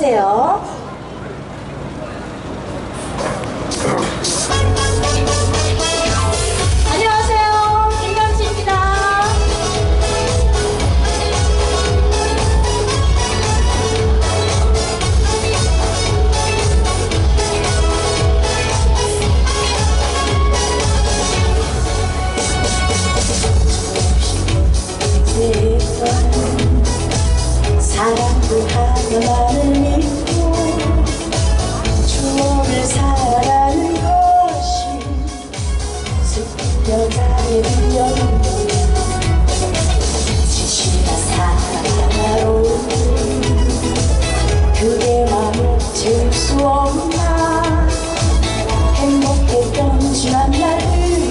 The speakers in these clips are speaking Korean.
주세요. 안녕하세요. 김남지입니다. 사랑도 하며 나를 믿고 추억을 살아가는 것이 스며가게 되었는데 지시나 사랑으로 그대 맘을 채울 수 없나. 행복했던 지난 날들이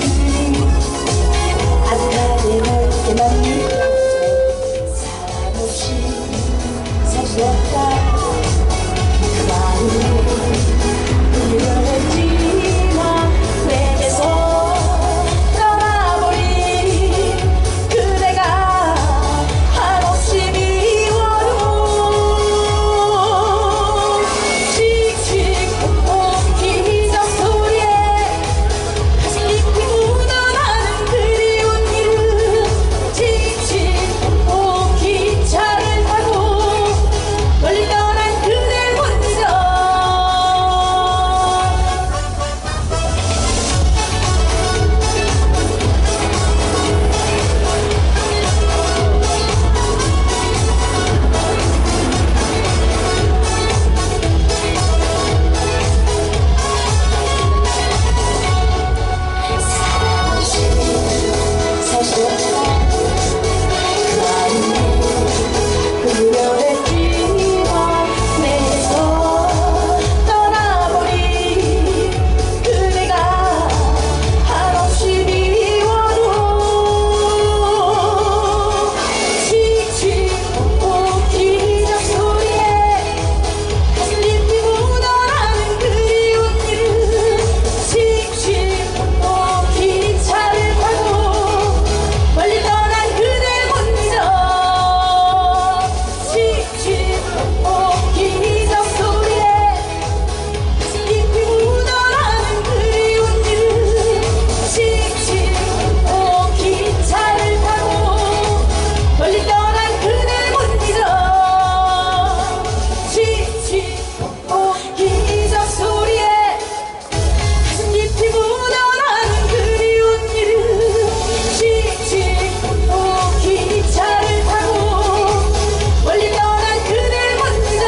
아득하게 넓게 만들고 사랑 없이 사주었다. 그 마음을 울려냈지만 내게서 떠나버린 그대가 한없이 미워도 칙칙폭폭 기적 소리에 가슴 깊이 묻어나는 그리운 이름. 칙칙폭폭 기차를 타고 멀리 떠난 그댈 혼자 사랑 없이 살 수 없다. 그 마음에 그려냈지만 내게서 떠나버린 그대가 한없이 미워도 칙칙폭폭 기적 소리에 가슴 깊이 묻어나는 그리운 이름. 칙칙폭폭 기차를 타고 멀리 떠난 그댈 혼자 칙칙폭폭 기적 소리에 가슴 깊이 묻어나는 그리운 이름. 칙칙폭폭 기차를 타고 멀리 떠난 그댈 혼자 칙칙폭폭 기적 소리에 가슴 깊이 묻어나는 그리운 이름. 칙칙폭폭 기차를 타고 멀리 떠난 그댈 혼자.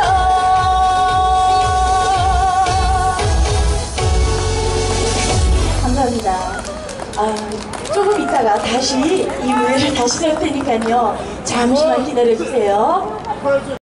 감사합니다. 조금 있다가 다시 이 무대를 다시 할 테니까요. 잠시만 기다려주세요.